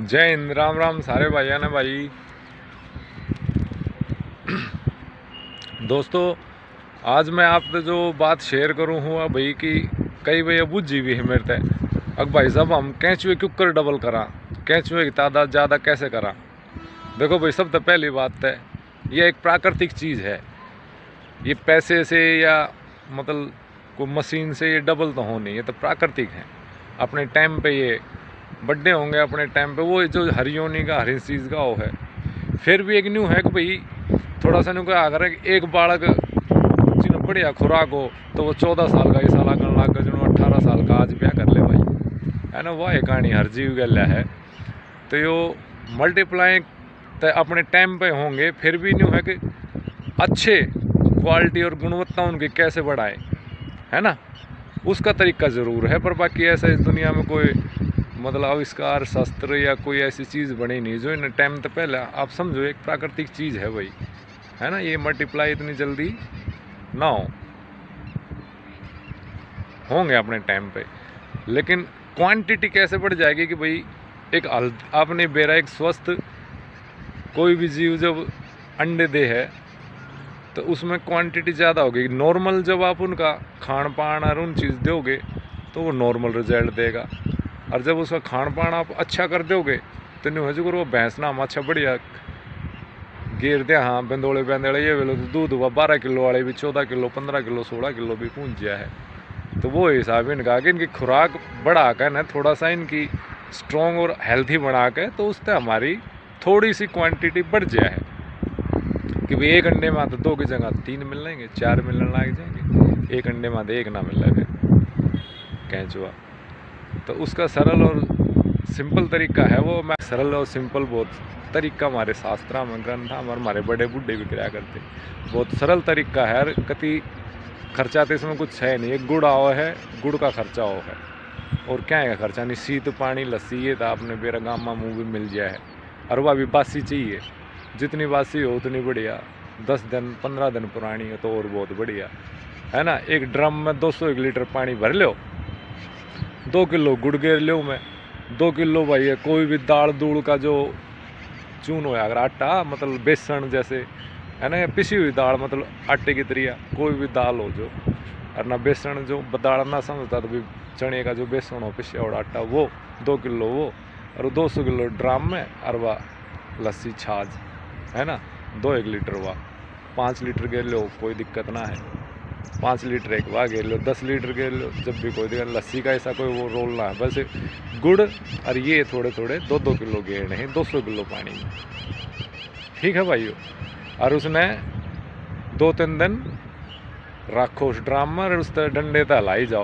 जय हिंद, राम राम सारे भाइयों ने भाई। दोस्तों, आज मैं आपसे जो बात शेयर करूँ हुआ भाई कि कई भैया बुझी भी है मेरे तय। अब भाई साहब हम कैचुए क्यों कर डबल करा, कैचुए की तादाद ज़्यादा कैसे करा। देखो भाई, सब तो पहली बात है, ये एक प्राकृतिक चीज़ है। ये पैसे से या मतलब कोई मशीन से ये डबल तो हो नहीं, ये तो प्राकृतिक है। अपने टाइम पे ये बड्डे होंगे, अपने टाइम पे वो जो हरियोनी का हर चीज़ का वो है। फिर भी एक न्यू है कि भाई थोड़ा सा न्यू का अगर एक बालक जिन्हें बढ़िया खुराक हो तो वो 14 साल का इस साल करने लग गया, जिन्होंने 18 साल का आज ब्याह कर ले भाई, है ना। वह एक कहानी हर जीव गल्या है। तो यो मल्टीप्लाई तो अपने टाइम पे होंगे, फिर भी न्यू है कि अच्छे क्वालिटी और गुणवत्ता उनकी कैसे बढ़ाए, है ना। उसका तरीका ज़रूर है, पर बाकी ऐसा इस दुनिया में कोई मतलब आविष्कार शस्त्र या कोई ऐसी चीज़ बनी नहीं जो इन टाइम तो पहले आप समझो एक प्राकृतिक चीज़ है भाई, है ना। ये मल्टीप्लाई इतनी जल्दी ना होंगे अपने टाइम पे, लेकिन क्वांटिटी कैसे बढ़ जाएगी कि भाई एक आपने बेरा एक स्वस्थ कोई भी जीव जब अंडे दे है तो उसमें क्वांटिटी ज़्यादा होगी। नॉर्मल जब आप उनका खान पान और उन चीज़ दोगे तो वो नॉर्मल रिजल्ट देगा, और जब उसका खान पान आप अच्छा कर दोगे तो नहीं हो जो वो भैंस ना हम अच्छा बढ़िया गेर दे। हाँ, बेंदोड़े बेंदोड़े ये बोलो तो दूध हुआ 12 किलो वाले भी 14 किलो 15 किलो 16 किलो भी पहुँच गया है। तो वो हिसाब इनका कि इनकी खुराक बढ़ा कर ना थोड़ा सा इनकी स्ट्रॉन्ग और हेल्थी बना के, तो उससे हमारी थोड़ी सी क्वांटिटी बढ़ जाए है कि भाई एक अंडे में तो 2 की जगह 3 मिल लेंगे, 4 मिलने लग जाएंगे। एक अंडे में तो 1 ना मिल रहा फिर कैंचुआ। तो उसका सरल और सिंपल तरीका है वो। मैं सरल और सिंपल बहुत तरीका हमारे शास्त्रा में ग्रंथ हमारे बड़े बूढ़े भी कराया करते। बहुत सरल तरीका है, कति खर्चा तो इसमें कुछ है नहीं। एक गुड़ आओ है, गुड़ का खर्चा हो है, और क्या है खर्चा नहीं। शीत पानी लस्सी ये तो आपने बेरा गामा मुँह भी मिल जाए है, और वह भी बासी चाहिए। जितनी बासी हो उतनी बढ़िया, 10 दिन 15 दिन पुरानी हो तो और बहुत बढ़िया, है ना। एक ड्रम में 201 लीटर पानी भर लो, 2 किलो गुड़ गेर लो मैं, 2 किलो भाई है कोई भी दाल दूड़ का जो चून हो, अगर आटा मतलब बेसन जैसे, है ना, पिसी हुई दाल मतलब आटे की तरिया कोई भी दाल हो जो, और ना बेसन जो दाल ना समझता तो भी चने का जो बेसन हो पिसा और आटा वो 2 किलो वो, और 200 किलो ड्राम में, और वह लस्सी छाछ, है ना, 2-1 लीटर वाह 5 लीटर गेर लो कोई दिक्कत ना है। 5 लीटर एक वाह गेर लो, 10 लीटर गेर लो, जब भी कोई दिक्कत। लस्सी का ऐसा कोई वो रोल ना है, बस गुड़ और ये थोड़े थोड़े 2-2 किलो गेरने हैं 200 किलो पानी में, ठीक है भाइयों। और उसने 2-3 दिन रखो उस ड्राम में, और उस डंडे तक लाई जाओ।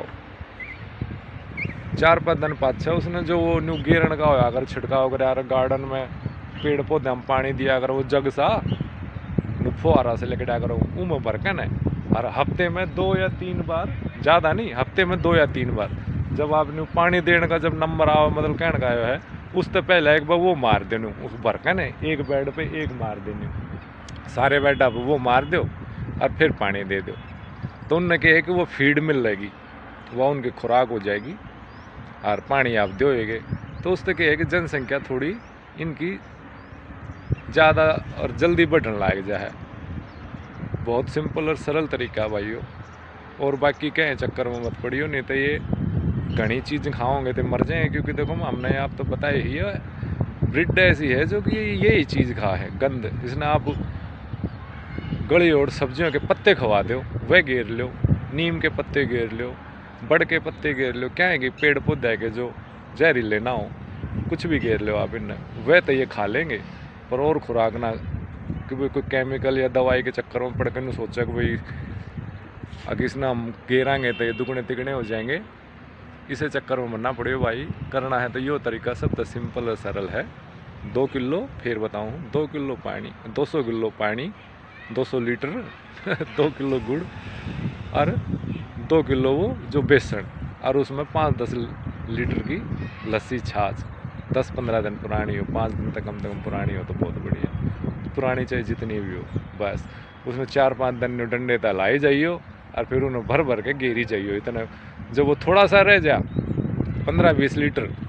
4-5 दिन पाछा उसने जो वो न्यू गेरन का होया अगर छिड़काव करे, अगर गार्डन में पेड़ पौधे हम पानी दिया अगर वो जग सा फुहारा से लेके डाया करो उम भर के न, और हफ्ते में 2 या 3 बार, ज़्यादा नहीं, हफ्ते में 2 या 3 बार जब आपने पानी देने का जब नंबर आओ मतलब कहने का है, उससे पहले एक बार वो मार देने उस भर के न, एक बेड पे एक मार देने, सारे बेड आप वो मार दो और फिर पानी दे दो। तो उनने कहे कि वो फीड मिल रहेगी, वह उनकी खुराक हो जाएगी और पानी आप दोगे। तो उससे कहे कि जनसंख्या थोड़ी इनकी ज़्यादा और जल्दी बढ़ने लग जाए। बहुत सिंपल और सरल तरीका है भाइयों। और बाकी कहें चक्कर में मत पड़ियो, नहीं तो ये घनी चीज़ खाओगे तो मर जाएँ। क्योंकि देखो हमने आप तो बताया ही है, ब्रिड ऐसी है जो कि यही चीज़ खा है गंद। इसने आप गली और सब्जियों के पत्ते खवा दो, वह गेर लो, नीम के पत्ते गेर लो, बड़ के पत्ते गेर लो, क्या है कि पेड़ पौधे के जो जहरीले ना हो कुछ भी गेर लो आप इनने, वह तो ये खा लेंगे। पर और खुराक ना कि भाई कोई केमिकल या दवाई के चक्कर में पड़ कर नहीं सोचा कि भाई अगर इसने हम गेरांगे तो ये दुगने तिगने हो जाएंगे, इसे चक्कर में मरना पड़ेगा भाई। करना है तो यो तरीका सब तो सिंपल और सरल है। 2 किलो फिर बताऊँ, 2 किलो पानी, 200 किलो पानी, 200 लीटर 2 किलो गुड़ और 2 किलो वो जो बेसन, और उसमें 5-10 लीटर की लस्सी छाछ, 10-15 दिन पुरानी हो, 5 दिन तक कम से कम पुरानी हो तो बहुत बढ़िया, पुरानी चाहे जितनी भी हो, बस उसमें 4-5 दिन डंडे तक लाई जाइयो, और फिर उन्हें भर भर के गेरी जाइयो। इतना जब वो थोड़ा सा रह जा 15-20 लीटर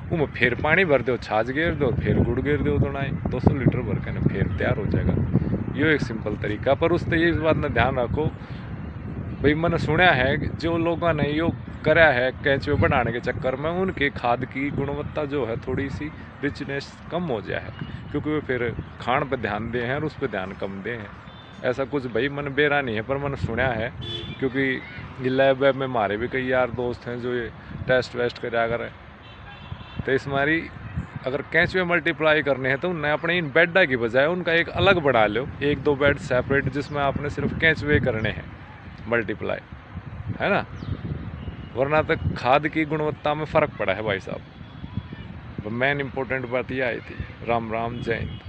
उमें फिर पानी भर दो, छाछ गेर दो, फिर गुड़ गेर दो, तो 200 लीटर भर के ना फिर तैयार हो जाएगा। यो एक सिंपल तरीका। पर उससे ये बात ना ध्यान रखो भाई, मैंने सुना है कि जो लोगों ने यो करा है केंचुए बढ़ाने के चक्कर में, उनके खाद की गुणवत्ता जो है थोड़ी सी रिचनेस कम हो जाए है, क्योंकि वे फिर खान पे ध्यान दे हैं और उस पर ध्यान कम दे हैं। ऐसा कुछ भाई मैंने बेरा नहीं है, पर मैंने सुना है, क्योंकि ये लैब वैब में हमारे भी कई यार दोस्त हैं जो ये टेस्ट वेस्ट करा कर। तो इस मारी अगर केंचुए मल्टीप्लाई करने हैं तो उन्हें अपने इन बेडा की बजाय उनका एक अलग बना लो, 1-2 बेड सेपरेट, जिसमें आपने सिर्फ केंचुए करने हैं मल्टीप्लाई, है ना। वरना तो खाद की गुणवत्ता में फ़र्क पड़ा है भाई साहब। मेन इम्पोर्टेंट बात यह आई थी। राम राम, जय हिंद।